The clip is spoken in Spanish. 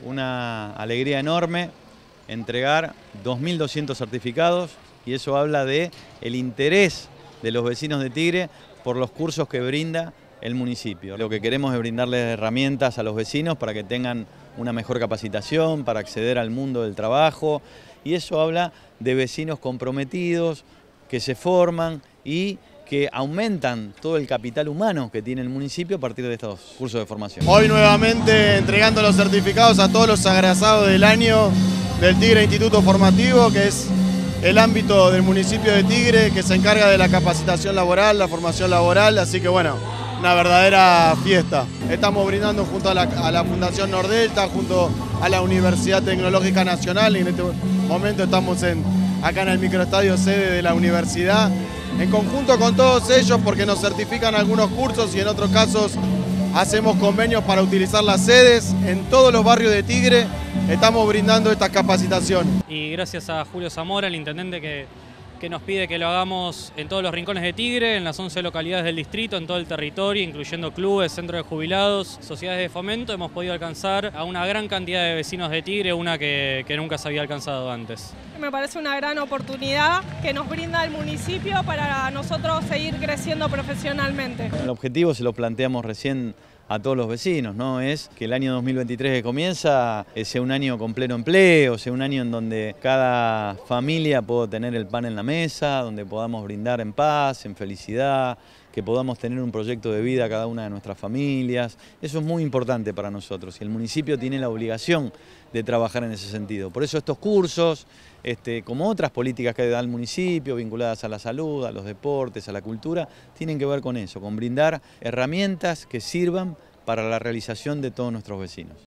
una alegría enorme entregar 2.200 certificados y eso habla de el interés de los vecinos de Tigre por los cursos que brinda el municipio. Lo que queremos es brindarles herramientas a los vecinos para que tengan una mejor capacitación, para acceder al mundo del trabajo, y eso habla de vecinos comprometidos, que se forman y que aumentan todo el capital humano que tiene el municipio a partir de estos cursos de formación. Hoy nuevamente entregando los certificados a todos los agraciados del año del Tigre Instituto Formativo, que es el ámbito del municipio de Tigre que se encarga de la capacitación laboral, la formación laboral, así que bueno, una verdadera fiesta. Estamos brindando junto a la Fundación Nordelta, junto a la Universidad Tecnológica Nacional, y en este momento estamos acá en el microestadio sede de la universidad, en conjunto con todos ellos porque nos certifican algunos cursos y en otros casos hacemos convenios para utilizar las sedes. En todos los barrios de Tigre estamos brindando esta capacitación. Y gracias a Julio Zamora, el intendente que nos pide que lo hagamos en todos los rincones de Tigre, en las 11 localidades del distrito, en todo el territorio, incluyendo clubes, centros de jubilados, sociedades de fomento, hemos podido alcanzar a una gran cantidad de vecinos de Tigre, una que nunca se había alcanzado antes. Me parece una gran oportunidad que nos brinda el municipio para nosotros seguir creciendo profesionalmente. El objetivo se lo planteamos recién a todos los vecinos, ¿no? Es que el año 2023 que comienza sea un año con pleno empleo, sea un año en donde cada familia pueda tener el pan en la mesa, donde podamos brindar en paz, en felicidad, que podamos tener un proyecto de vida cada una de nuestras familias. Eso es muy importante para nosotros y el municipio tiene la obligación de trabajar en ese sentido. Por eso estos cursos, como otras políticas que da el municipio, vinculadas a la salud, a los deportes, a la cultura, tienen que ver con eso, con brindar herramientas que sirvan para la realización de todos nuestros vecinos.